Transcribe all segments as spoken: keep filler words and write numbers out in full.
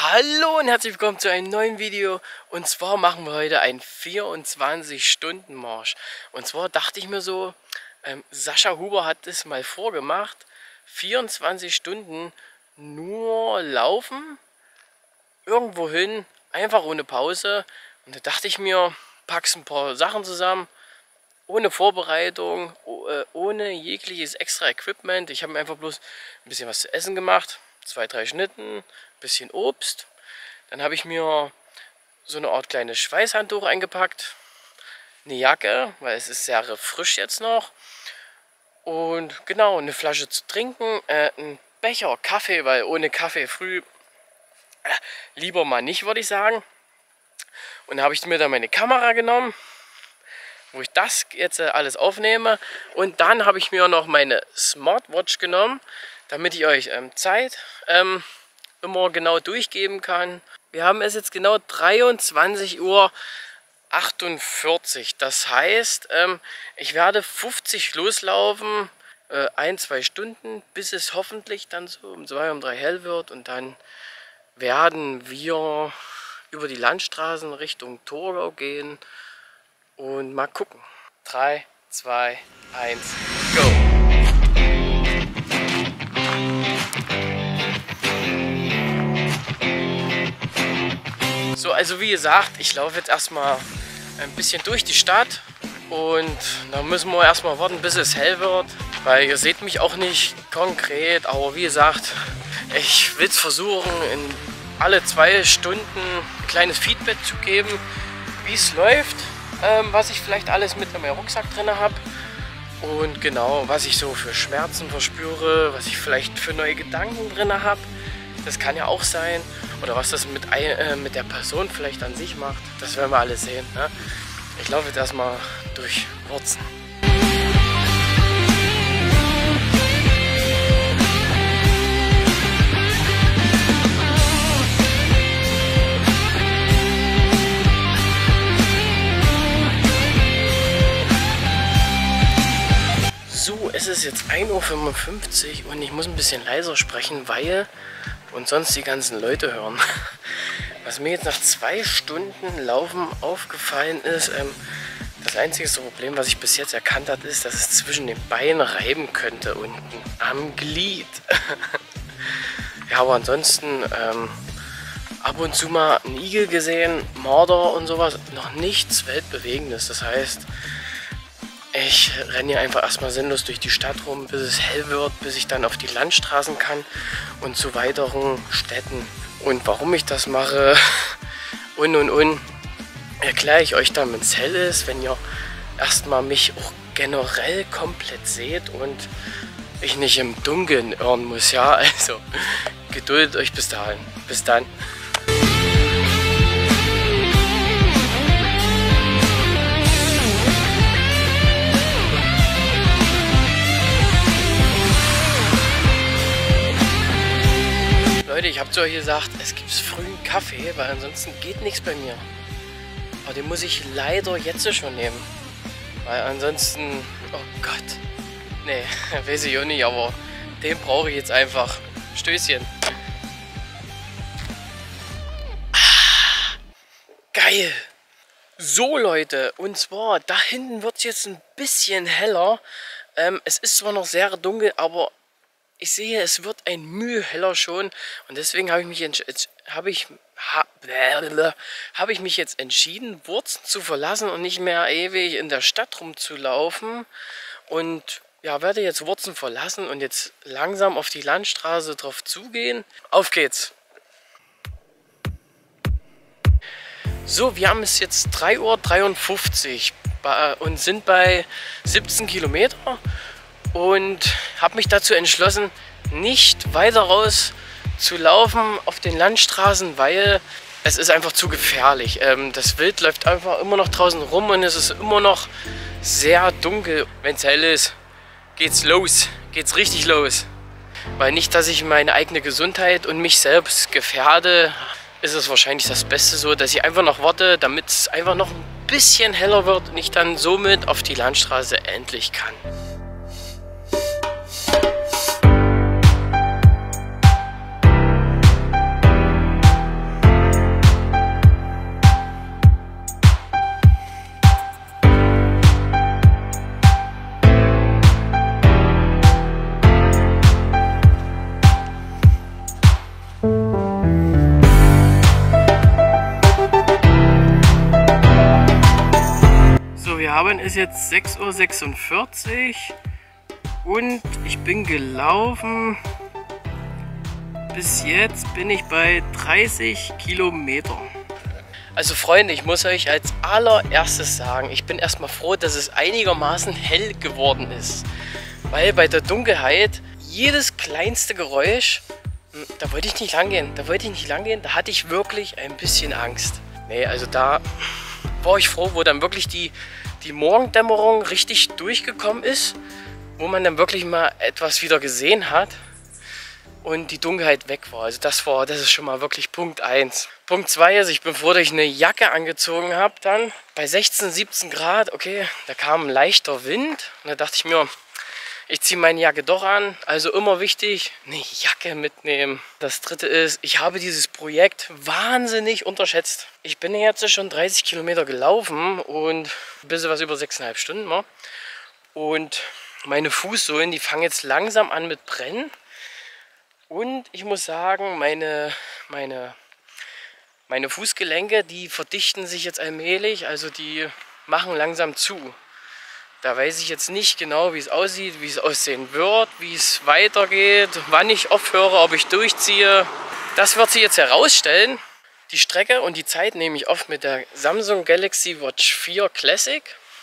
Hallo und herzlich willkommen zu einem neuen Video. Und zwar machen wir heute einen vierundzwanzig Stunden Marsch. Und zwar dachte ich mir so, ähm, Sascha Huber hat es mal vorgemacht, vierundzwanzig Stunden nur laufen, irgendwo hin, einfach ohne Pause. Und da dachte ich mir, packst ein paar Sachen zusammen, ohne Vorbereitung, ohne jegliches extra Equipment. Ich habe mir einfach bloß ein bisschen was zu essen gemacht, zwei, drei Schnitten, ein bisschen Obst. Dann habe ich mir so eine Art kleines Schweißhandtuch eingepackt, eine Jacke, weil es ist sehr frisch jetzt noch. Und genau, eine Flasche zu trinken, äh, ein Becher Kaffee, weil ohne Kaffee früh äh, lieber mal nicht, würde ich sagen. Und da habe ich mir dann meine Kamera genommen, wo ich das jetzt äh, alles aufnehme. Und dann habe ich mir noch meine Smartwatch genommen, damit ich euch ähm, Zeit ähm, immer genau durchgeben kann. Wir haben es jetzt genau dreiundzwanzig Uhr achtundvierzig. Das heißt, ähm, ich werde fünfzig loslaufen, äh, ein, zwei Stunden, bis es hoffentlich dann so um zwei, um drei hell wird. Und dann werden wir über die Landstraßen Richtung Torgau gehen und mal gucken. drei, zwei, eins, go! So, also wie gesagt, ich laufe jetzt erstmal ein bisschen durch die Stadt und dann müssen wir erstmal warten, bis es hell wird, weil ihr seht mich auch nicht konkret, aber wie gesagt, ich will es versuchen, in alle zwei Stunden ein kleines Feedback zu geben, wie es läuft, ähm, was ich vielleicht alles mit in meinem Rucksack drin habe und genau, was ich so für Schmerzen verspüre, was ich vielleicht für neue Gedanken drin habe. Das kann ja auch sein. Oder was das mit, äh, mit der Person vielleicht an sich macht. Das werden wir alle sehen. Ne? Ich laufe jetzt erstmal durch Wurzen. So, es ist jetzt ein Uhr fünfundfünfzig und ich muss ein bisschen leiser sprechen, weil und sonst die ganzen Leute hören. Was mir jetzt nach zwei Stunden Laufen aufgefallen ist, ähm, das einzige Problem, was ich bis jetzt erkannt habe, ist, dass es zwischen den Beinen reiben könnte, unten am Glied. Ja, aber ansonsten ähm, ab und zu mal einen Igel gesehen, Marder und sowas, noch nichts Weltbewegendes. Das heißt, ich renne hier einfach erstmal sinnlos durch die Stadt rum, bis es hell wird, bis ich dann auf die Landstraßen kann und zu weiteren Städten. Und warum ich das mache und und und, erkläre ich euch dann, wenn es hell ist, wenn ihr erstmal mich auch generell komplett seht und ich nicht im Dunkeln irren muss. Ja, also geduldet euch bis dahin. Bis dann. Leute, ich habe zu euch gesagt, es gibt frühen Kaffee, weil ansonsten geht nichts bei mir. Aber den muss ich leider jetzt schon nehmen. Weil ansonsten, oh Gott, nee, weiß ich auch nicht, aber den brauche ich jetzt einfach. Stößchen. Ah, geil. So Leute, und zwar, da hinten wird es jetzt ein bisschen heller. Ähm, es ist zwar noch sehr dunkel, aber ich sehe, es wird ein Mühe heller schon und deswegen habe ich mich habe ich ha, habe ich mich jetzt entschieden, Wurzen zu verlassen und nicht mehr ewig in der Stadt rumzulaufen und ja, werde jetzt Wurzen verlassen und jetzt langsam auf die Landstraße drauf zugehen. Auf geht's! So, wir haben es jetzt drei Uhr dreiundfünfzig und sind bei siebzehn Kilometer. Und habe mich dazu entschlossen, nicht weiter raus zu laufen auf den Landstraßen, weil es ist einfach zu gefährlich. Ähm, das Wild läuft einfach immer noch draußen rum und es ist immer noch sehr dunkel. Wenn es hell ist, geht's los, geht's richtig los. Weil nicht, dass ich meine eigene Gesundheit und mich selbst gefährde, ist es wahrscheinlich das Beste so, dass ich einfach noch warte, damit es einfach noch ein bisschen heller wird und ich dann somit auf die Landstraße endlich kann. wir haben es jetzt sechs Uhr sechsundvierzig und ich bin gelaufen. Bis jetzt bin ich bei dreißig Kilometer. Also Freunde, ich muss euch als allererstes sagen, ich bin erstmal froh, dass es einigermaßen hell geworden ist. Weil bei der Dunkelheit jedes kleinste Geräusch, da wollte ich nicht lang gehen, da wollte ich nicht lang gehen, da hatte ich wirklich ein bisschen Angst. Nee, also da war ich froh, wo dann wirklich die, die Morgendämmerung richtig durchgekommen ist, wo man dann wirklich mal etwas wieder gesehen hat und die Dunkelheit weg war. Also das war, das ist schon mal wirklich Punkt eins. Punkt zwei ist, ich bin froh, dass ich eine Jacke angezogen habe dann. Bei sechzehn, siebzehn Grad, okay, da kam ein leichter Wind und da dachte ich mir, ich ziehe meine Jacke doch an. Also immer wichtig, eine Jacke mitnehmen. Das dritte ist, ich habe dieses Projekt wahnsinnig unterschätzt. Ich bin jetzt schon dreißig Kilometer gelaufen und ein bisschen was über sechseinhalb Stunden mal. Und meine Fußsohlen, die fangen jetzt langsam an mit Brennen. Und ich muss sagen, meine, meine, meine Fußgelenke, die verdichten sich jetzt allmählich, also die machen langsam zu. Da weiß ich jetzt nicht genau, wie es aussieht, wie es aussehen wird, wie es weitergeht, wann ich aufhöre, ob ich durchziehe. Das wird sich jetzt herausstellen. Die Strecke und die Zeit nehme ich auf mit der Samsung Galaxy Watch vier Classic.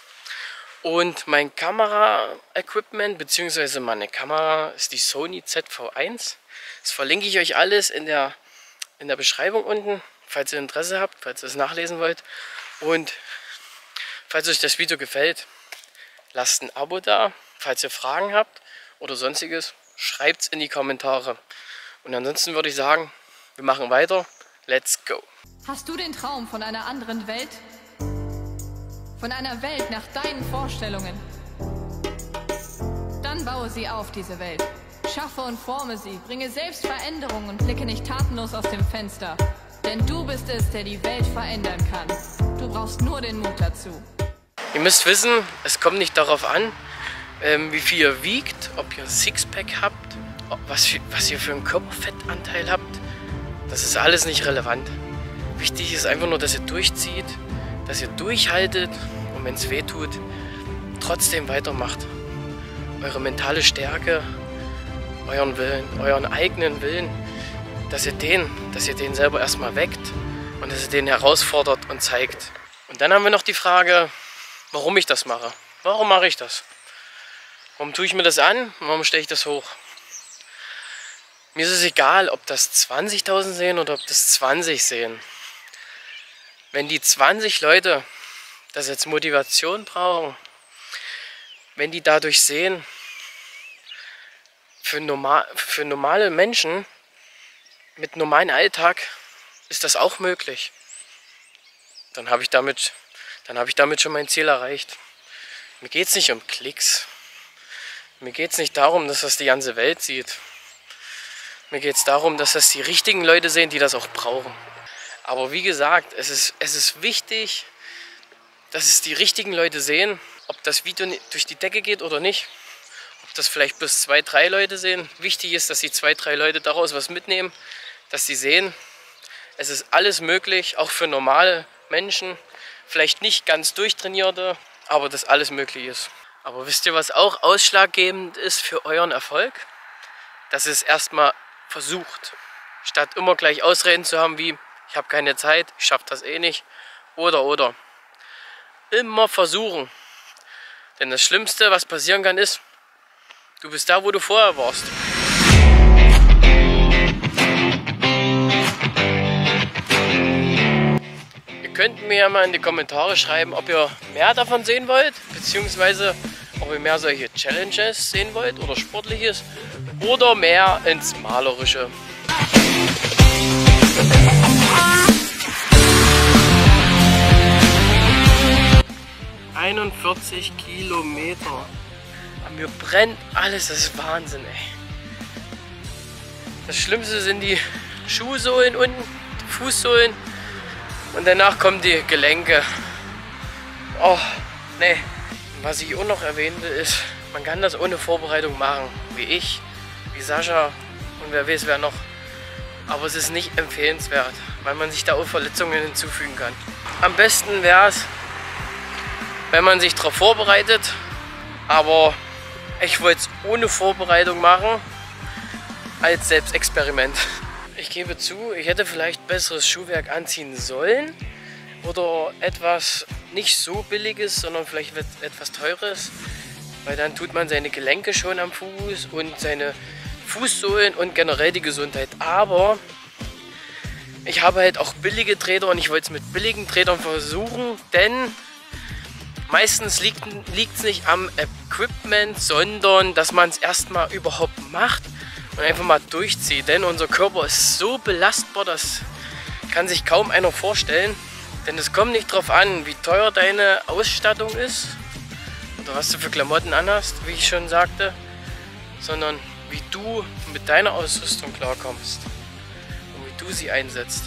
Und mein Kamera-Equipment bzw. meine Kamera ist die Sony Z V eins. Das verlinke ich euch alles in der, in der Beschreibung unten, falls ihr Interesse habt, falls ihr es nachlesen wollt. Und falls euch das Video gefällt, lasst ein Abo da. Falls ihr Fragen habt oder sonstiges, schreibt es in die Kommentare. Und ansonsten würde ich sagen, wir machen weiter. Let's go! Hast du den Traum von einer anderen Welt? Von einer Welt nach deinen Vorstellungen? Dann baue sie auf, diese Welt. Schaffe und forme sie, bringe selbst Veränderungen und blicke nicht tatenlos aus dem Fenster. Denn du bist es, der die Welt verändern kann. Du brauchst nur den Mut dazu. Ihr müsst wissen, es kommt nicht darauf an, ähm, wie viel ihr wiegt, ob ihr ein Sixpack habt, ob, was, was ihr für einen Körperfettanteil habt. Das ist alles nicht relevant. Wichtig ist einfach nur, dass ihr durchzieht, dass ihr durchhaltet und wenn es weh tut, trotzdem weitermacht. Eure mentale Stärke, euren Willen, euren eigenen Willen, dass ihr den, dass ihr den selber erstmal weckt und dass ihr den herausfordert und zeigt. Und dann haben wir noch die Frage, warum ich das mache. Warum mache ich das? Warum tue ich mir das an? Warum stelle ich das hoch? Mir ist es egal, ob das zwanzigtausend sehen oder ob das zwanzig sehen. Wenn die zwanzig Leute das jetzt Motivation brauchen, wenn die dadurch sehen, für, normal, für normale Menschen mit normalem Alltag ist das auch möglich, dann habe ich damit, dann habe ich damit schon mein Ziel erreicht. Mir geht es nicht um Klicks. Mir geht es nicht darum, dass das die ganze Welt sieht. Mir geht es darum, dass das die richtigen Leute sehen, die das auch brauchen. Aber wie gesagt, es ist, es ist wichtig, dass es die richtigen Leute sehen, ob das Video durch die Decke geht oder nicht. Ob das vielleicht bis zwei, drei Leute sehen. Wichtig ist, dass die zwei, drei Leute daraus was mitnehmen, dass sie sehen, es ist alles möglich, auch für normale Menschen. Vielleicht nicht ganz durchtrainierte, aber dass alles möglich ist. Aber wisst ihr, was auch ausschlaggebend ist für euren Erfolg? Dass ihr es erstmal versucht. Statt immer gleich Ausreden zu haben wie, ich habe keine Zeit, ich schaffe das eh nicht. Oder, oder. Immer versuchen. Denn das Schlimmste, was passieren kann, ist, du bist da, wo du vorher warst. Ihr könnt mir ja mal in die Kommentare schreiben, ob ihr mehr davon sehen wollt, beziehungsweise ob ihr mehr solche Challenges sehen wollt oder Sportliches oder mehr ins Malerische. einundvierzig Kilometer. Mir brennt alles, das ist Wahnsinn, ey. Das Schlimmste sind die Schuhsohlen unten, die Fußsohlen und danach kommen die Gelenke. Oh, nee. Was ich auch noch erwähnen will ist, man kann das ohne Vorbereitung machen, wie ich, wie Sascha und wer weiß wer noch. Aber es ist nicht empfehlenswert, weil man sich da auch Verletzungen hinzufügen kann. Am besten wäre es, wenn man sich darauf vorbereitet. Aber ich wollte es ohne Vorbereitung machen, als Selbstexperiment. Ich gebe zu, ich hätte vielleicht besseres Schuhwerk anziehen sollen oder etwas nicht so billiges, sondern vielleicht etwas teures, weil dann tut man seine Gelenke schon am Fuß und seine Fußsohlen und generell die Gesundheit. Aber ich habe halt auch billige Treter und ich wollte es mit billigen Tretern versuchen, denn meistens liegt es nicht am Equipment, sondern dass man es erstmal überhaupt macht und einfach mal durchzieht. Denn unser Körper ist so belastbar, das kann sich kaum einer vorstellen. Denn es kommt nicht darauf an, wie teuer deine Ausstattung ist oder was du für Klamotten anhast, wie ich schon sagte, sondern wie du mit deiner Ausrüstung klarkommst und wie du sie einsetzt.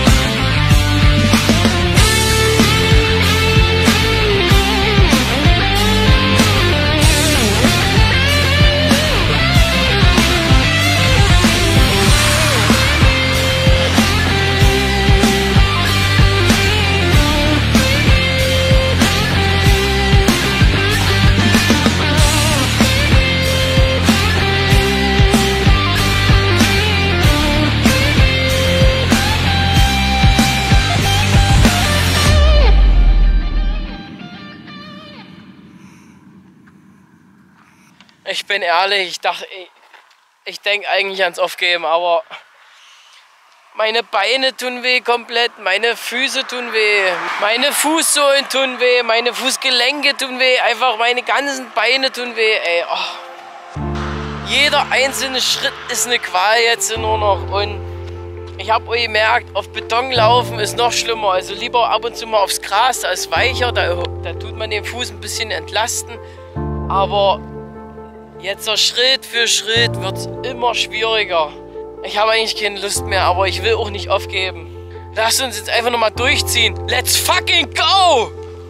Ich bin ehrlich, ich dachte, ich, ich denke eigentlich ans Aufgeben, aber meine Beine tun weh komplett, meine Füße tun weh, meine Fußsohlen tun weh, meine Fußgelenke tun weh, einfach meine ganzen Beine tun weh, ey. Oh. Jeder einzelne Schritt ist eine Qual jetzt nur noch und ich habe gemerkt, auf Beton laufen ist noch schlimmer, also lieber ab und zu mal aufs Gras, da ist weicher, da, da tut man den Fuß ein bisschen entlasten, aber jetzt so Schritt für Schritt wird es immer schwieriger. Ich habe eigentlich keine Lust mehr, aber ich will auch nicht aufgeben. Lass uns jetzt einfach nochmal durchziehen. Let's fucking go!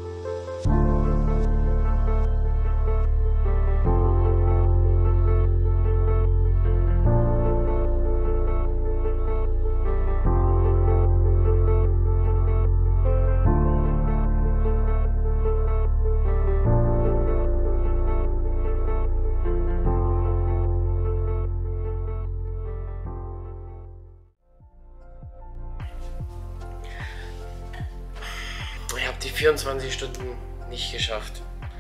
Ich habe die vierundzwanzig Stunden nicht geschafft.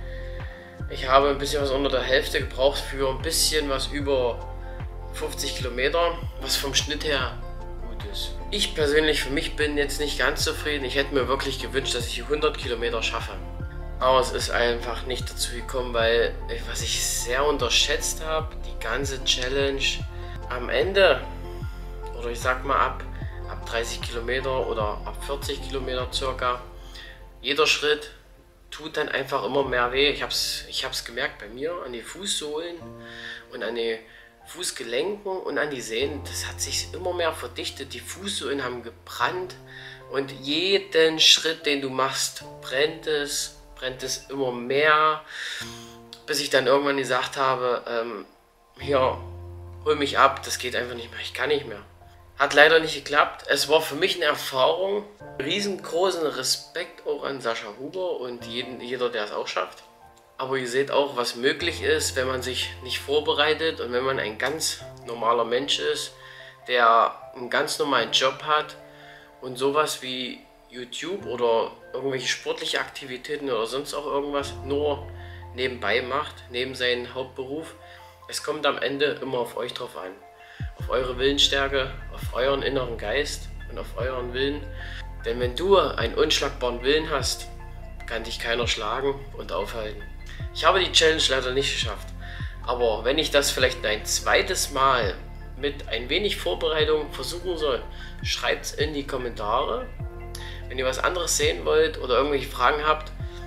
Ich habe ein bisschen was unter der Hälfte gebraucht für ein bisschen was über fünfzig Kilometer, was vom Schnitt her gut ist. Ich persönlich für mich bin jetzt nicht ganz zufrieden. Ich hätte mir wirklich gewünscht, dass ich hundert Kilometer schaffe. Aber es ist einfach nicht dazu gekommen, weil, was ich sehr unterschätzt habe, die ganze Challenge am Ende, oder ich sag mal ab, ab dreißig Kilometer oder ab vierzig Kilometer circa, jeder Schritt tut dann einfach immer mehr weh. Ich habe es ich hab's gemerkt bei mir an die Fußsohlen und an die Fußgelenken und an die Sehnen. Das hat sich immer mehr verdichtet. Die Fußsohlen haben gebrannt und jeden Schritt, den du machst, brennt es, brennt es immer mehr, bis ich dann irgendwann gesagt habe, ähm, hier, hol mich ab, das geht einfach nicht mehr, ich kann nicht mehr. Hat leider nicht geklappt. Es war für mich eine Erfahrung. Riesengroßen Respekt auch an Sascha Huber und jeden, jeder, der es auch schafft. Aber ihr seht auch, was möglich ist, wenn man sich nicht vorbereitet und wenn man ein ganz normaler Mensch ist, der einen ganz normalen Job hat und sowas wie YouTube oder irgendwelche sportliche Aktivitäten oder sonst auch irgendwas nur nebenbei macht, neben seinem Hauptberuf. Es kommt am Ende immer auf euch drauf an. Auf eure Willensstärke, auf euren inneren Geist und auf euren Willen. Denn wenn du einen unschlagbaren Willen hast, kann dich keiner schlagen und aufhalten. Ich habe die Challenge leider nicht geschafft. Aber wenn ich das vielleicht ein zweites Mal mit ein wenig Vorbereitung versuchen soll, schreibt es in die Kommentare. Wenn ihr was anderes sehen wollt oder irgendwelche Fragen habt,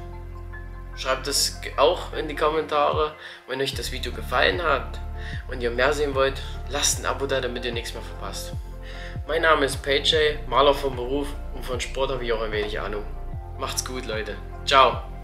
schreibt es auch in die Kommentare. Wenn euch das Video gefallen hat und ihr mehr sehen wollt, lasst ein Abo da, damit ihr nichts mehr verpasst. Mein Name ist Payjay, Maler vom Beruf und von Sport habe ich auch ein wenig Ahnung. Macht's gut, Leute. Ciao.